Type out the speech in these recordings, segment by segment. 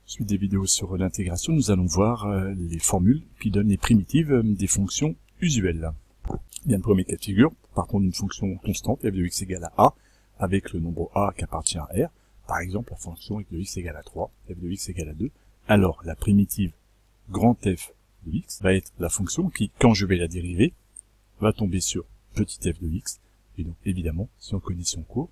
Suite des vidéos sur l'intégration, nous allons voir les formules qui donnent les primitives des fonctions usuelles. Bien, le premier cas de figure, partons d'une fonction constante, f de x égale à a, avec le nombre a qui appartient à R. Par exemple, la fonction f de x égale à 3, f de x égale à 2. Alors, la primitive grand f de x va être la fonction qui, quand je vais la dériver, va tomber sur petit f de x. Et donc, évidemment, si on connaît son cours,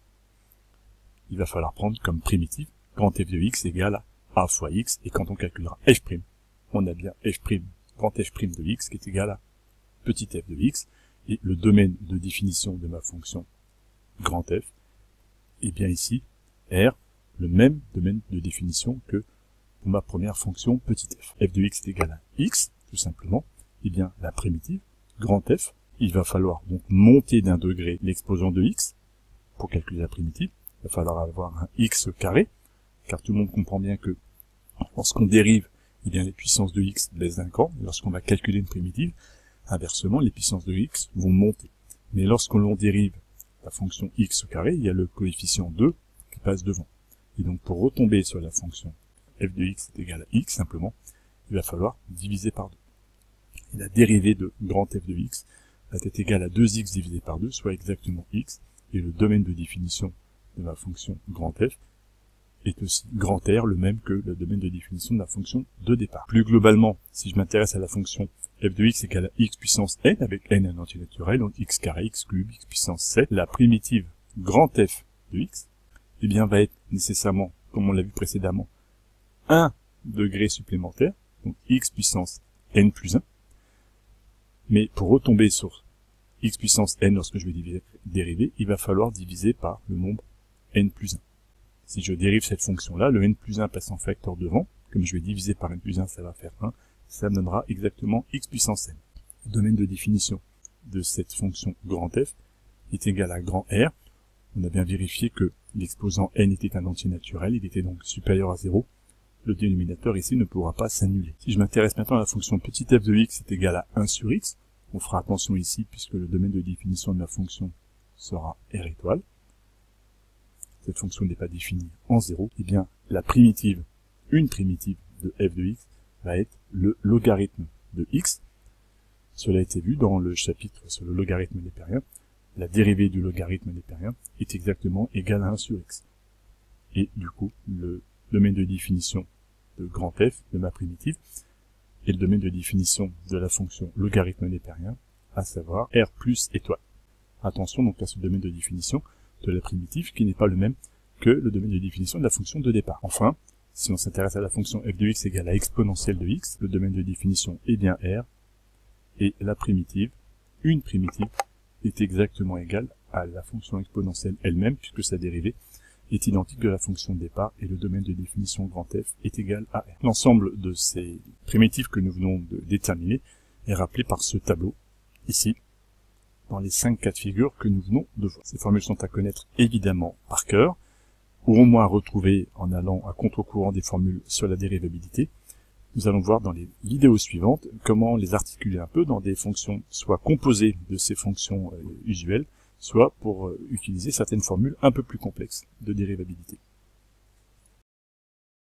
il va falloir prendre comme primitive grand f de x égale à a fois x, et quand on calculera f', on a bien f', grand f' de x qui est égal à petit f de x, et le domaine de définition de ma fonction grand f est bien ici R, le même domaine de définition que pour ma première fonction petit f. F de x est égal à x, tout simplement, et bien la primitive grand f, il va falloir donc monter d'un degré l'exposant de x pour calculer la primitive. Il va falloir avoir un x carré, car tout le monde comprend bien que lorsqu'on dérive, eh bien les puissances de x baissent d'un cran, et lorsqu'on va calculer une primitive, inversement, les puissances de x vont monter. Mais lorsqu'on dérive la fonction x carré, il y a le coefficient 2 qui passe devant. Et donc pour retomber sur la fonction f de x est égal à x, simplement, il va falloir diviser par 2. Et la dérivée de grand f de x va être égale à 2x divisé par 2, soit exactement x, et le domaine de définition de ma fonction grand f est aussi grand R, le même que le domaine de définition de la fonction de départ. Plus globalement, si je m'intéresse à la fonction f de x égale à x puissance n, avec n un entier naturel, donc x carré, x cube, x puissance 7, la primitive grand f de x, eh bien, va être nécessairement, comme on l'a vu précédemment, 1 degré supplémentaire, donc x puissance n plus 1. Mais pour retomber sur x puissance n lorsque je vais dériver, il va falloir diviser par le nombre n plus 1. Si je dérive cette fonction-là, le n plus 1 passe en facteur devant, comme je vais diviser par n plus 1, ça va faire 1, ça me donnera exactement x puissance n. Le domaine de définition de cette fonction grand f est égal à grand R. On a bien vérifié que l'exposant n était un entier naturel, il était donc supérieur à 0. Le dénominateur ici ne pourra pas s'annuler. Si je m'intéresse maintenant à la fonction petit f de x est égal à 1 sur x, on fera attention ici puisque le domaine de définition de ma fonction sera R étoile. Cette fonction n'est pas définie en 0, et bien la primitive, une primitive de f de x va être le logarithme de x. Cela a été vu dans le chapitre sur le logarithme népérien. La dérivée du logarithme népérien est exactement égale à 1 sur x. Et du coup, le domaine de définition de grand f de ma primitive est le domaine de définition de la fonction logarithme népérien, à savoir r plus étoile. Attention donc à ce domaine de définition de la primitive qui n'est pas le même que le domaine de définition de la fonction de départ. Enfin, si on s'intéresse à la fonction f de x égale à exponentielle de x, le domaine de définition est bien R, et la primitive, une primitive, est exactement égale à la fonction exponentielle elle-même, puisque sa dérivée est identique de la fonction de départ, et le domaine de définition grand f est égal à R. L'ensemble de ces primitives que nous venons de déterminer est rappelé par ce tableau, ici, dans les 5 cas de figure que nous venons de voir. Ces formules sont à connaître évidemment par cœur, ou au moins à retrouver en allant à contre-courant des formules sur la dérivabilité. Nous allons voir dans les vidéos suivantes comment les articuler un peu dans des fonctions soit composées de ces fonctions usuelles, soit pour utiliser certaines formules un peu plus complexes de dérivabilité.